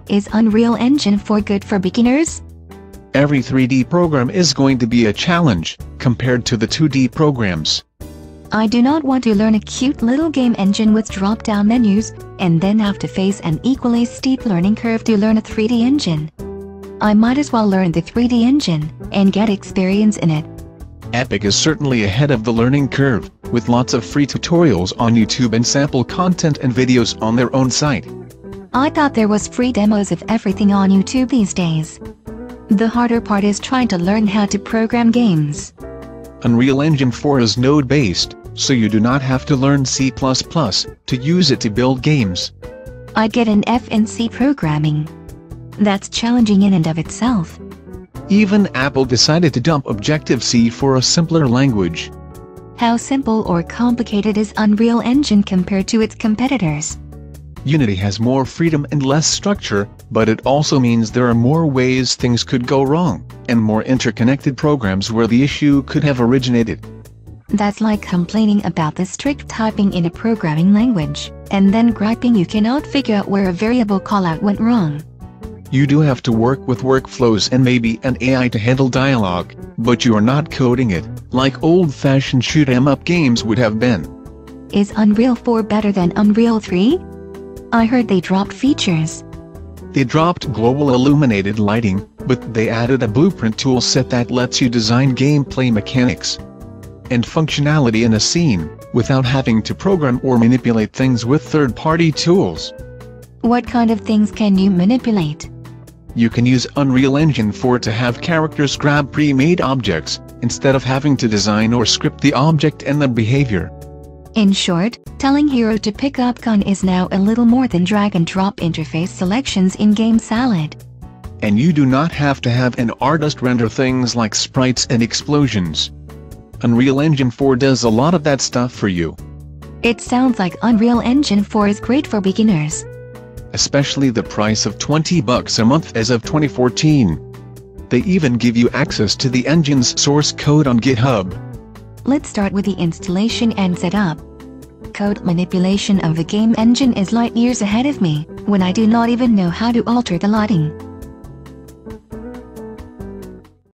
Is Unreal Engine 4 good for beginners? Every 3D program is going to be a challenge, compared to the 2D programs. I do not want to learn a cute little game engine with drop-down menus, and then have to face an equally steep learning curve to learn a 3D engine. I might as well learn the 3D engine, and get experience in it. Epic is certainly ahead of the learning curve, with lots of free tutorials on YouTube and sample content and videos on their own site. I thought there was free demos of everything on YouTube these days. The harder part is trying to learn how to program games. Unreal Engine 4 is node-based, so you do not have to learn C++ to use it to build games. I get an F in C programming. That's challenging in and of itself. Even Apple decided to dump Objective-C for a simpler language. How simple or complicated is Unreal Engine compared to its competitors? Unity has more freedom and less structure, but it also means there are more ways things could go wrong, and more interconnected programs where the issue could have originated. That's like complaining about the strict typing in a programming language, and then griping you cannot figure out where a variable callout went wrong. You do have to work with workflows and maybe an AI to handle dialogue, but you are not coding it, like old-fashioned shoot-'em-up games would have been. Is Unreal 4 better than Unreal 3? I heard they dropped features. They dropped global illuminated lighting, but they added a blueprint toolset that lets you design gameplay mechanics and functionality in a scene, without having to program or manipulate things with third-party tools. What kind of things can you manipulate? You can use Unreal Engine 4 to have characters grab pre-made objects, instead of having to design or script the object and the behavior. In short, telling Hero to pick up gun is now a little more than drag-and-drop interface selections in Game Salad. And you do not have to have an artist render things like sprites and explosions. Unreal Engine 4 does a lot of that stuff for you. It sounds like Unreal Engine 4 is great for beginners. Especially the price of $20 a month as of 2014. They even give you access to the engine's source code on GitHub. Let's start with the installation and setup. Code manipulation of the game engine is light years ahead of me, when I do not even know how to alter the lighting.